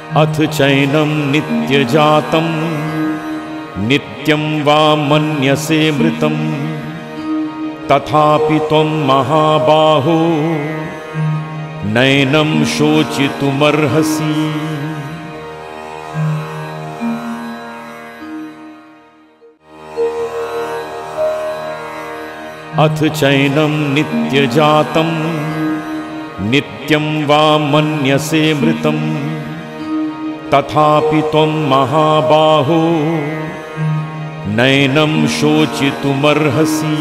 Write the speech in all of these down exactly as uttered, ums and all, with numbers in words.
अथ चैनं नित्यजातं नित्यं वा मन्यसे मृतं तथापि त्वं महाबाहो नैनं शोचितुमर्हसि। अथ चैनं नित्यजातं नित्यं वा मन्यसे मृतं तथापि त्वं महाबाहो नैनं शोचितुमर्हसि।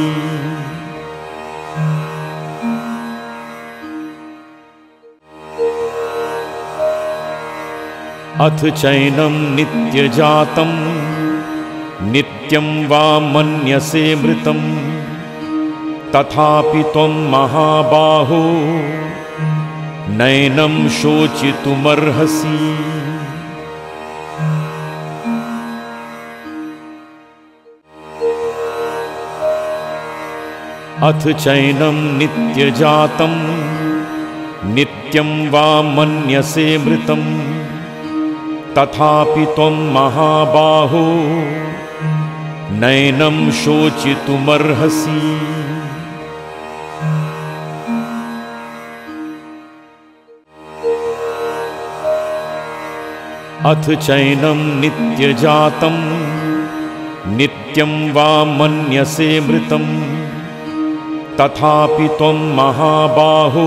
अथ चैनं नित्यजातं नित्यं वा मन्यसे मृतं तथापि त्वं महाबाहो नैनं शोचितुमर्हसि। अथ चैनं नित्यजातं नित्यं वा मन्यसे मृतं तथापि त्वं महाबाहो नैनं शोचितुमर्हसि। अथ चैनं नित्यजातं नित्यं वा मन्यसे मृतं तथापि त्वं महाबाहो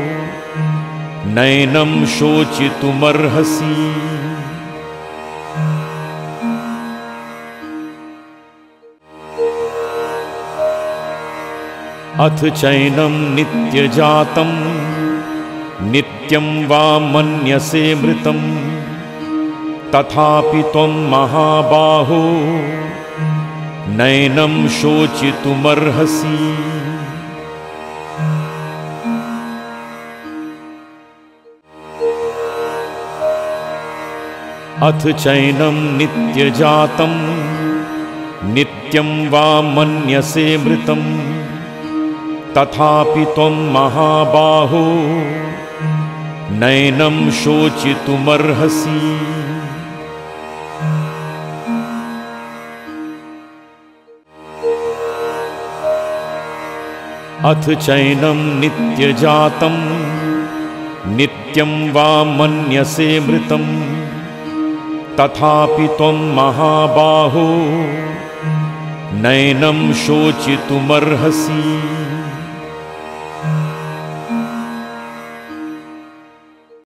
नैनं शोचितुमर्हसि। अथ चैनं नित्यजातं नित्यं वा मन्यसे मृतं तथापि त्वं महाबाहो नैनं शोचितुमर्हसि। अथ चैनं नित्यजातं नित्यं वा मन्यसे मृतं तथापि त्वं महाबाहो नैनं शोचितुमर्हसि। अथ चैनं नित्यजातं नित्यं वा मन्यसे मृतं तथापि त्वं महाबाहो नैनं शोचितुमर्हसि।